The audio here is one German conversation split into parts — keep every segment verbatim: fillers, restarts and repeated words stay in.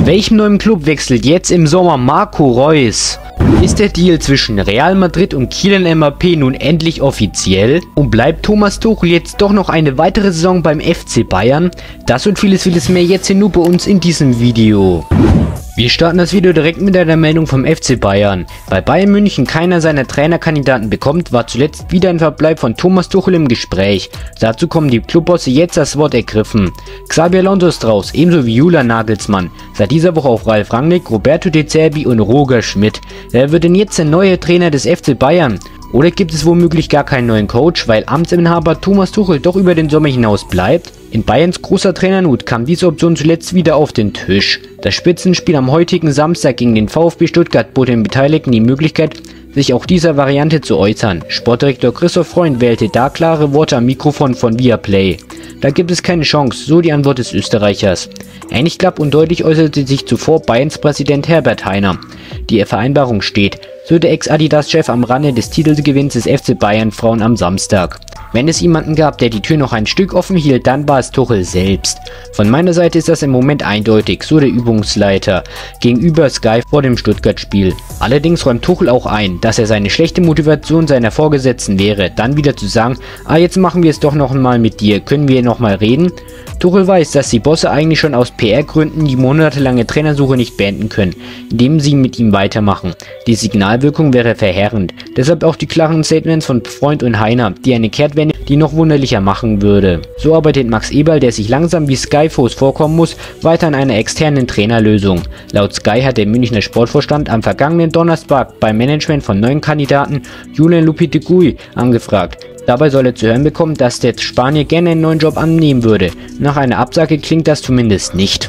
Zu welchem neuen Club wechselt jetzt im Sommer Marco Reus? Ist der Deal zwischen Real Madrid und Kylian Mbappé nun endlich offiziell? Und bleibt Thomas Tuchel jetzt doch noch eine weitere Saison beim F C Bayern? Das und vieles, vieles mehr jetzt hier nur bei uns in diesem Video. Wir starten das Video direkt mit einer Meldung vom F C Bayern. Weil Bayern München keiner seiner Trainerkandidaten bekommt, war zuletzt wieder ein Verbleib von Thomas Tuchel im Gespräch. Dazu kommen die Clubbosse jetzt das Wort ergriffen. Xabi Alonso ist raus, ebenso wie Julian Nagelsmann. Seit dieser Woche auch Ralf Rangnick, Roberto De Zerbi und Roger Schmidt. Wer wird denn jetzt der neue Trainer des F C Bayern? Oder gibt es womöglich gar keinen neuen Coach, weil Amtsinhaber Thomas Tuchel doch über den Sommer hinaus bleibt? In Bayerns großer Trainernut kam diese Option zuletzt wieder auf den Tisch. Das Spitzenspiel am heutigen Samstag gegen den VfB Stuttgart bot den Beteiligten die Möglichkeit, sich auch dieser Variante zu äußern. Sportdirektor Christoph Freund wählte da klare Worte am Mikrofon von Viaplay. Da gibt es keine Chance, so die Antwort des Österreichers. Ähnlich klapp und deutlich äußerte sich zuvor Bayerns Präsident Herbert Hainer. Die Vereinbarung steht, so der Ex-Adidas-Chef am Rande des Titelgewinns des F C Bayern Frauen am Samstag. Wenn es jemanden gab, der die Tür noch ein Stück offen hielt, dann war es Tuchel selbst. Von meiner Seite ist das im Moment eindeutig, so der Übungsleiter gegenüber Sky vor dem Stuttgart-Spiel. Allerdings räumt Tuchel auch ein, dass er seine schlechte Motivation seiner Vorgesetzten wäre, dann wieder zu sagen, ah jetzt machen wir es doch noch mal mit dir, können wir noch mal reden? Tuchel weiß, dass die Bosse eigentlich schon aus P R-Gründen die monatelange Trainersuche nicht beenden können, indem sie mit ihm weitermachen. Die Signalwirkung wäre verheerend, deshalb auch die klaren Statements von Freund und Hainer, die eine Kehrtwende die noch wunderlicher machen würde. So arbeitet Max Eberl, der sich langsam wie Skyfos vorkommen muss, weiter an einer externen Trainerlösung. Laut Sky hat der Münchner Sportvorstand am vergangenen Donnerstag beim Management von neuen Kandidaten Julen Lopetegui angefragt. Dabei soll er zu hören bekommen, dass der Spanier gerne einen neuen Job annehmen würde. Nach einer Absage klingt das zumindest nicht.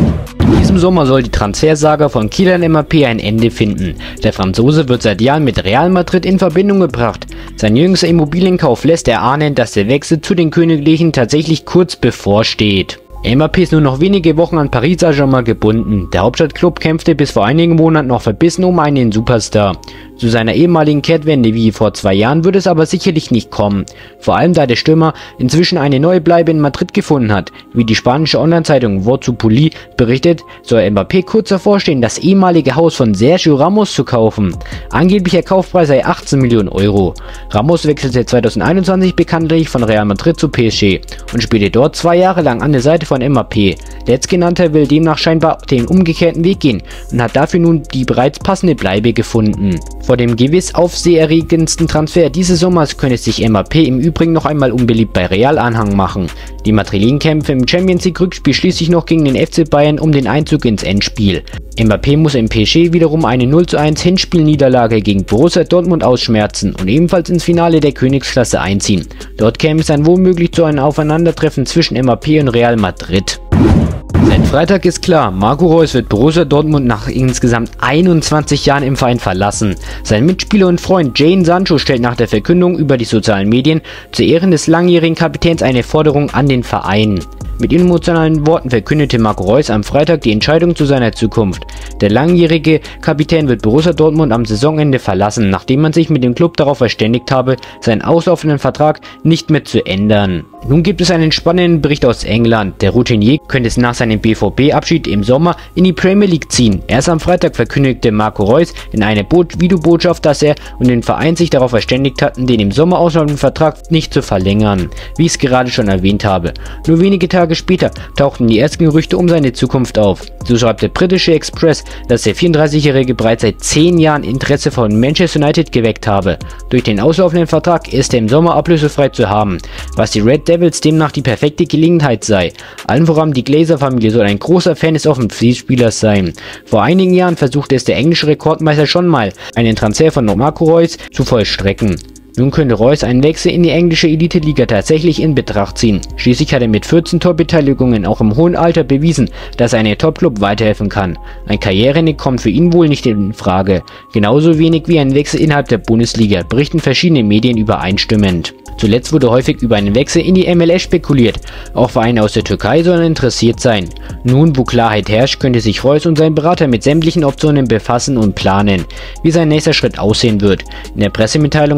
In diesem Sommer soll die Transfersaga von Kylian Mbappé ein Ende finden. Der Franzose wird seit Jahren mit Real Madrid in Verbindung gebracht. Sein jüngster Immobilienkauf lässt erahnen, dass der Wechsel zu den Königlichen tatsächlich kurz bevorsteht. Mbappé ist nur noch wenige Wochen an Paris Saint-Germain gebunden. Der Hauptstadtklub kämpfte bis vor einigen Monaten noch verbissen um einen Superstar. Zu seiner ehemaligen Kehrtwende wie vor zwei Jahren würde es aber sicherlich nicht kommen. Vor allem da der Stürmer inzwischen eine neue Bleibe in Madrid gefunden hat. Wie die spanische Online-Zeitung Voz Populi berichtet, soll Mbappé kurz davor stehen, das ehemalige Haus von Sergio Ramos zu kaufen. Angeblicher Kaufpreis sei achtzehn Millionen Euro. Ramos wechselte zweitausendeinundzwanzig bekanntlich von Real Madrid zu P S G und spielte dort zwei Jahre lang an der Seite von Mbappé. Letztgenannter will demnach scheinbar den umgekehrten Weg gehen und hat dafür nun die bereits passende Bleibe gefunden. Vor dem gewiss aufseherregendsten Transfer dieses Sommers könnte sich Mbappé im Übrigen noch einmal unbeliebt bei Real Anhang machen. Die Madrilen kämpfen im Champions League Rückspiel schließlich noch gegen den F C Bayern um den Einzug ins Endspiel. Mbappé muss im P S G wiederum eine null zu eins Hinspielniederlage gegen Borussia Dortmund ausschmerzen und ebenfalls ins Finale der Königsklasse einziehen. Dort käme es dann womöglich zu einem Aufeinandertreffen zwischen Mbappé und Real Madrid. Seit Freitag ist klar, Marco Reus wird Borussia Dortmund nach insgesamt einundzwanzig Jahren im Verein verlassen. Sein Mitspieler und Freund Jadon Sancho stellt nach der Verkündung über die sozialen Medien zu Ehren des langjährigen Kapitäns eine Forderung an den Verein. Mit emotionalen Worten verkündete Marco Reus am Freitag die Entscheidung zu seiner Zukunft. Der langjährige Kapitän wird Borussia Dortmund am Saisonende verlassen, nachdem man sich mit dem Club darauf verständigt habe, seinen auslaufenden Vertrag nicht mehr zu ändern. Nun gibt es einen spannenden Bericht aus England. Der Routinier könnte es nach seinem B V B-Abschied im Sommer in die Premier League ziehen. Erst am Freitag verkündigte Marco Reus in einer Videobotschaft, dass er und den Verein sich darauf verständigt hatten, den im Sommer auslaufenden Vertrag nicht zu verlängern, wie ich es gerade schon erwähnt habe. Nur wenige Tage später tauchten die ersten Gerüchte um seine Zukunft auf. So schreibt der britische Express, dass der vierunddreißigjährige bereits seit zehn Jahren Interesse von Manchester United geweckt habe. Durch den auslaufenden Vertrag ist er im Sommer ablösefrei zu haben, was die Red Devils demnach die perfekte Gelegenheit sei. Allen voran die Glazer-Familie soll ein großer Fan des Offensivspielers sein. Vor einigen Jahren versuchte es der englische Rekordmeister schon mal, einen Transfer von Marco Reus zu vollstrecken. Nun könnte Reus einen Wechsel in die englische Elite-Liga tatsächlich in Betracht ziehen. Schließlich hat er mit vierzehn Torbeteiligungen auch im hohen Alter bewiesen, dass ein Top-Club weiterhelfen kann. Ein Karriereende kommt für ihn wohl nicht in Frage. Genauso wenig wie ein Wechsel innerhalb der Bundesliga, berichten verschiedene Medien übereinstimmend. Zuletzt wurde häufig über einen Wechsel in die M L S spekuliert. Auch Vereine aus der Türkei sollen interessiert sein. Nun, wo Klarheit herrscht, könnte sich Reus und sein Berater mit sämtlichen Optionen befassen und planen, wie sein nächster Schritt aussehen wird. In der Pressemitteilung zu seiner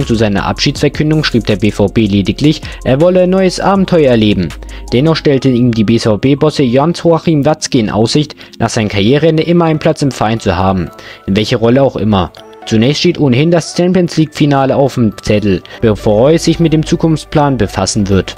seiner Abschiedsverkündung schrieb der B V B lediglich, er wolle ein neues Abenteuer erleben. Dennoch stellte ihm die B V B-Bosse Jens-Joachim Watzke in Aussicht, nach seinem Karriereende immer einen Platz im Verein zu haben, in welcher Rolle auch immer. Zunächst steht ohnehin das Champions League-Finale auf dem Zettel, bevor Reus sich mit dem Zukunftsplan befassen wird.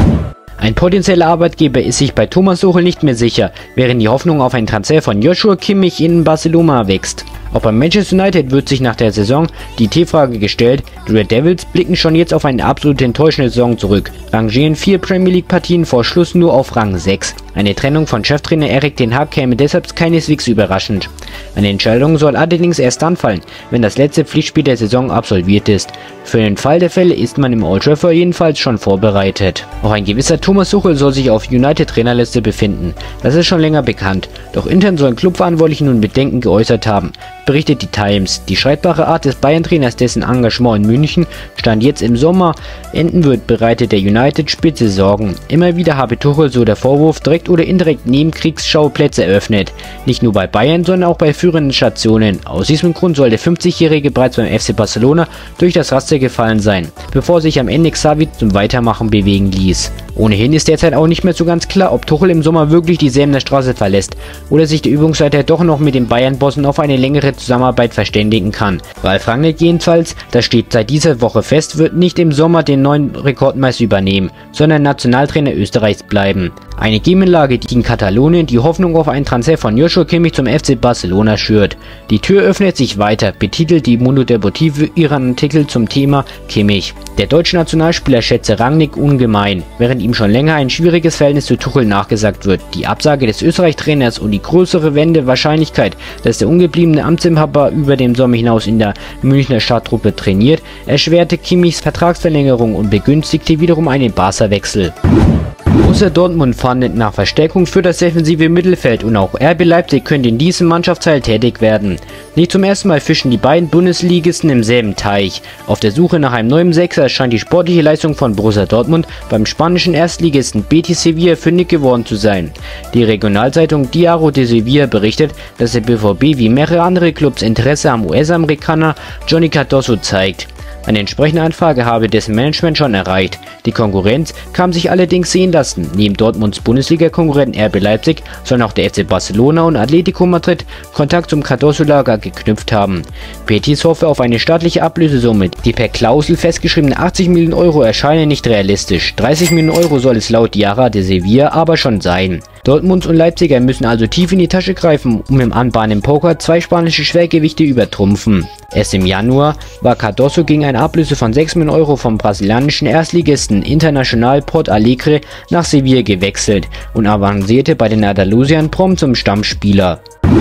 Ein potenzieller Arbeitgeber ist sich bei Thomas Tuchel nicht mehr sicher, während die Hoffnung auf einen Transfer von Joshua Kimmich in Barcelona wächst. Auch bei Manchester United wird sich nach der Saison die T-Frage gestellt, die Red Devils blicken schon jetzt auf eine absolut enttäuschende Saison zurück, rangieren vier Premier League Partien vor Schluss nur auf Rang sechs. Eine Trennung von Cheftrainer Erik ten Hag käme deshalb keineswegs überraschend. Eine Entscheidung soll allerdings erst dann fallen, wenn das letzte Pflichtspiel der Saison absolviert ist. Für den Fall der Fälle ist man im Old Trafford jedenfalls schon vorbereitet. Auch ein gewisser Thomas Tuchel soll sich auf United-Trainerliste befinden. Das ist schon länger bekannt. Doch intern sollen Clubverantwortliche nun Bedenken geäußert haben, berichtet die Times. Die streitbare Art des Bayern-Trainers, dessen Engagement in München Stand jetzt im Sommer enden wird, bereitet der United-Spitze Sorgen. Immer wieder habe Tuchel, so der Vorwurf, direkt oder indirekt Nebenkriegsschauplätze eröffnet. Nicht nur bei Bayern, sondern auch bei führenden Stationen. Aus diesem Grund soll der fünfzigjährige bereits beim F C Barcelona durch das Raster gefallen sein, bevor sich am Ende Xavi zum Weitermachen bewegen ließ. Ohnehin ist derzeit auch nicht mehr so ganz klar, ob Tuchel im Sommer wirklich die Säbener Straße verlässt oder sich der Übungsleiter doch noch mit den Bayern-Bossen auf eine längere Zusammenarbeit verständigen kann. Ralf Rangnick jedenfalls, das steht seit dieser Woche fest, wird nicht im Sommer den neuen Rekordmeister übernehmen, sondern Nationaltrainer Österreichs bleiben. Eine Gemengelage, die in Katalonien die Hoffnung auf einen Transfer von Joshua Kimmich zum F C Barcelona schürt. Die Tür öffnet sich weiter, betitelt die Mundo Deportivo ihren Artikel zum Thema Kimmich. Der deutsche Nationalspieler schätze Rangnick ungemein, während ihm schon länger ein schwieriges Verhältnis zu Tuchel nachgesagt wird. Die Absage des Österreich-Trainers und die größere Wende Wahrscheinlichkeit, dass der ungebliebene Amtsinhaber über den Sommer hinaus in der Münchner Starttruppe trainiert, erschwerte Kimmichs Vertragsverlängerung und begünstigte wiederum einen Barca-Wechsel. Borussia Dortmund fahndet nach Verstärkung für das defensive Mittelfeld und auch R B Leipzig könnte in diesem Mannschaftsteil tätig werden. Nicht zum ersten Mal fischen die beiden Bundesligisten im selben Teich. Auf der Suche nach einem neuen Sechser scheint die sportliche Leistung von Borussia Dortmund beim spanischen Erstligisten Betis Sevilla fündig geworden zu sein. Die Regionalzeitung Diario de Sevilla berichtet, dass der B V B wie mehrere andere Clubs Interesse am U S-Amerikaner Johnny Cardoso zeigt. Eine entsprechende Anfrage habe dessen Management schon erreicht. Die Konkurrenz kann sich allerdings sehen lassen. Neben Dortmunds Bundesliga-Konkurrenten R B Leipzig sollen auch der F C Barcelona und Atletico Madrid Kontakt zum Cardoso-Lager geknüpft haben. Betis hoffe auf eine staatliche Ablösesumme. Die per Klausel festgeschriebenen achtzig Millionen Euro erscheinen nicht realistisch. dreißig Millionen Euro soll es laut Diario de Sevilla aber schon sein. Dortmund und Leipziger müssen also tief in die Tasche greifen, um im anbahnenden Poker zwei spanische Schwergewichte übertrumpfen. Erst im Januar war Cardoso gegen eine Ablöse von sechs Millionen Euro vom brasilianischen Erstligisten Internacional Porto Alegre nach Sevilla gewechselt und avancierte bei den Andalusiern prompt zum Stammspieler.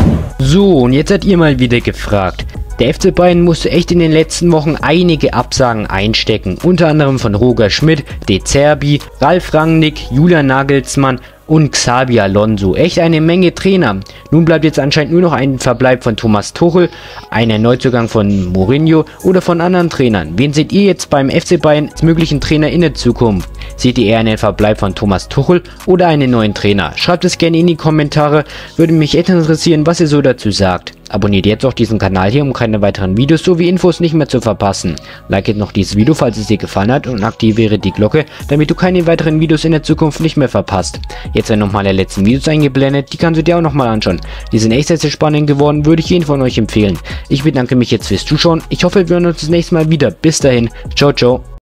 So, und jetzt seid ihr mal wieder gefragt. Der F C Bayern musste echt in den letzten Wochen einige Absagen einstecken, unter anderem von Roger Schmidt, De Zerbi, Ralf Rangnick, Julian Nagelsmann und Xabi Alonso. Echt eine Menge Trainer. Nun bleibt jetzt anscheinend nur noch ein Verbleib von Thomas Tuchel, ein Neuzugang von Mourinho oder von anderen Trainern. Wen seht ihr jetzt beim F C Bayern als möglichen Trainer in der Zukunft? Seht ihr eher einen Verbleib von Thomas Tuchel oder einen neuen Trainer? Schreibt es gerne in die Kommentare, würde mich echt interessieren, was ihr so dazu sagt. Abonniert jetzt auch diesen Kanal hier, um keine weiteren Videos sowie Infos nicht mehr zu verpassen. Liket noch dieses Video, falls es dir gefallen hat, und aktiviere die Glocke, damit du keine weiteren Videos in der Zukunft nicht mehr verpasst. Jetzt werden nochmal die letzten Videos eingeblendet, die kannst du dir auch nochmal anschauen. Die sind echt sehr, sehr spannend geworden, würde ich jeden von euch empfehlen. Ich bedanke mich jetzt fürs Zuschauen, ich hoffe wir hören uns das nächste Mal wieder. Bis dahin, ciao ciao.